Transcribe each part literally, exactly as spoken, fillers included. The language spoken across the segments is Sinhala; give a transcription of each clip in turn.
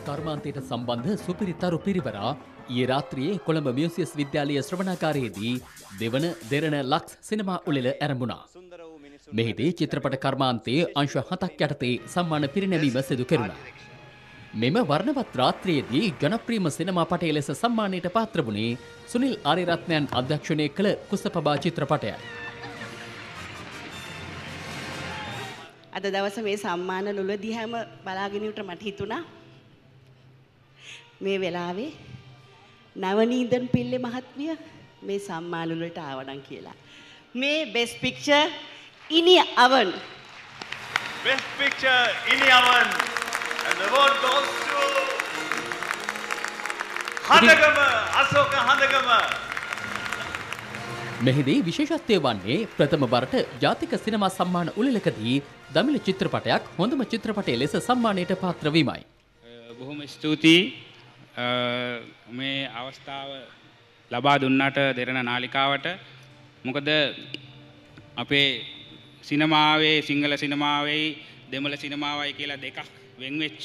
කර්මාන්තයට සම්බන්ධ සුපිරිතරු පිරිවරා ඊයේ රාත්‍රියේ කොළඹ මියුසියස් විද්‍යාලයේ ශ්‍රවණාගාරයේදී දෙවන දෙරණ ලක්ස් සිනමා උළෙල ආරම්භුණා. මෙහිදී චිත්‍රපට කර්මාන්තයේ අංශ හතක් යටතේ සම්මාන පිරිනැමීම සිදු කෙරුණා. මෙම වර්ණවත් රාත්‍රියේදී ජනප්‍රියම සිනමා පටය ලෙස සම්මානයට පාත්‍ර වුණේ සුනිල් ආරියරත්නයන් අධ්‍යක්ෂණය කළ කුසපබා චිත්‍රපටයයි. අද දවසේ මේ සම්මාන ලුල දිහාම බලාගෙන ඉන්නට මට හිතුණා මේ වෙලාවේ නවනීදන් පිල්ලේ මහත්මිය මේ සම්මාන ලුලට ආවනම් කියලා. මේ best picture ඉනි oven best picture ඉනි oven and the award goes to හදගම Ashoka හදගම. මෙහිදී විශේෂත්වය වන්නේ ප්‍රථම වරට ජාතික සිනමා සම්මාන උළෙලකදී දමිළ චිත්‍රපටයක් හොඳම චිත්‍රපටය ලෙස සම්මානයට පාත්‍ර වීමයි. බොහොම ස්තුතියි මේ අවස්ථාව ලබා දුන්නට දෙරණ නාලිකාවට. මොකද අපේ සිනමාවේ සිංහල සිනමාවේ දෙමළ සිනමාවයි කියලා දෙකක් වෙන් වෙච්ච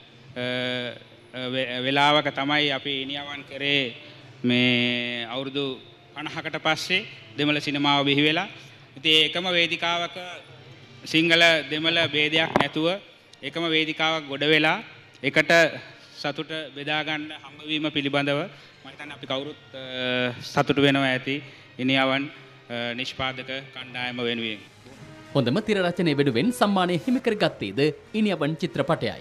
වෙලාවක තමයි අපි ඉනියවන් කරේ මේ අවුරුදු පනහකට පස්සේ දෙමළ සිනමාව බිහි වෙලා. ඉතින් ඒකම වේදිකාවක සිංහල දෙමළ ભેදයක් නැතුව එකම වේදිකාවක් ගොඩ වෙලා එකට සතුට බෙදා ගන්න හම්බවීම පිළිබඳව මම හිතන්නේ අපි කවුරුත් සතුට වෙනවා ඇති ඉනියවන් නිෂ්පාදක කණ්ඩායම වෙනුවෙන්. හොඳම තිර රචනය වෙනුවෙන් සම්මානය හිමි කරගත්තේද ඉනියවන් චිත්‍රපටයයි.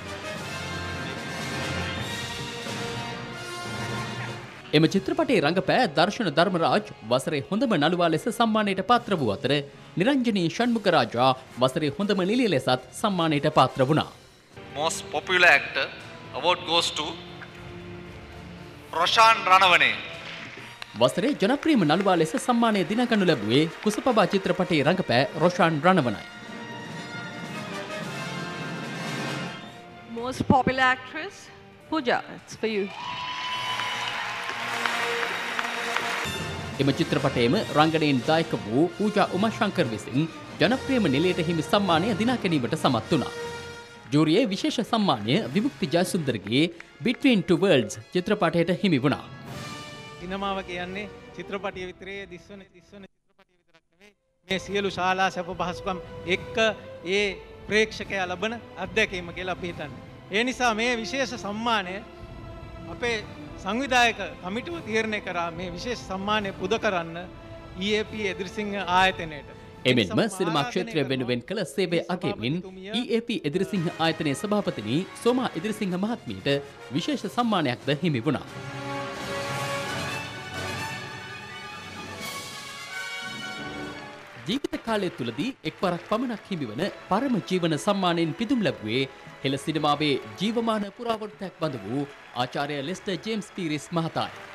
එම චිත්‍රපටයේ රංගපෑ දර්ශන ධර්මරාජ් වසරේ හොඳම නළුවා ලෙස සම්මානයට පාත්‍ර වූ අතර නිරංජනී ෂණ්මුඛරාජා වසරේ හොඳම නිළිය ලෙසත් සම්මානයට පාත්‍ර වුණා. Most popular actor award goes to Roshan රණවනේ. වසරේ ජනප්‍රියම නළුවා ලෙස සම්මානය දිනාගනු ලැබුවේ කුසපබා චිත්‍රපටයේ රංගපෑ Roshan රණවනයි. Most popular actress Pooja, it's for you. එම චිත්‍රපටයේම රංගනයෙන් දායක වූ පූජා උමාශංකර් විසින් ජනප්‍රියම නිලයට හිමි සම්මානය දිනා ගැනීමට සමත් වුණා. ජූරියේ විශේෂ සම්මානය විමුක්ති ජයසුන්දරගේ Between Two Worlds චිත්‍රපටයට හිමි වුණා. සිනමාව කියන්නේ චිත්‍රපටිය විතරේ දිස්වන දිස්වන චිත්‍රපටිය විතරක් නෙවෙයි මේ සියලු ශාලා සැප පහසුකම් එක්ක ඒ ප්‍රේක්ෂකයා ලබන අත්දැකීම කියලා අපි හිතන්නේ. ඒ නිසා මේ විශේෂ සම්මානය අපේ සංවිධායක කමිටුව තීරණය කරා මේ විශේෂ සම්මානය පුද කරන්න E A P එදිරිසිංහ ආයතනයට. එමෙන්ම සිනමා ක්ෂේත්‍රය වෙනුවෙන් කළ සේවය අගයමින් E A P එදිරිසිංහ ආයතනයේ සභාපතිනි සෝමා එදිරිසිංහ මහත්මියට විශේෂ සම්මානයක්ද හිමි වුණා. ජීවිත කාලය තුලදී එක්වරක් පමණක් හිමිවන පරම ජීවන සම්මානයෙන් පිදුම් ලැබුවේ හෙළ සිනමාවේ ජීවමාන පුරාවෘත්තයක් බඳ වූ ආචාර්ය ලෙස්ටර් ජේම්ස් පීරිස් මහතායි.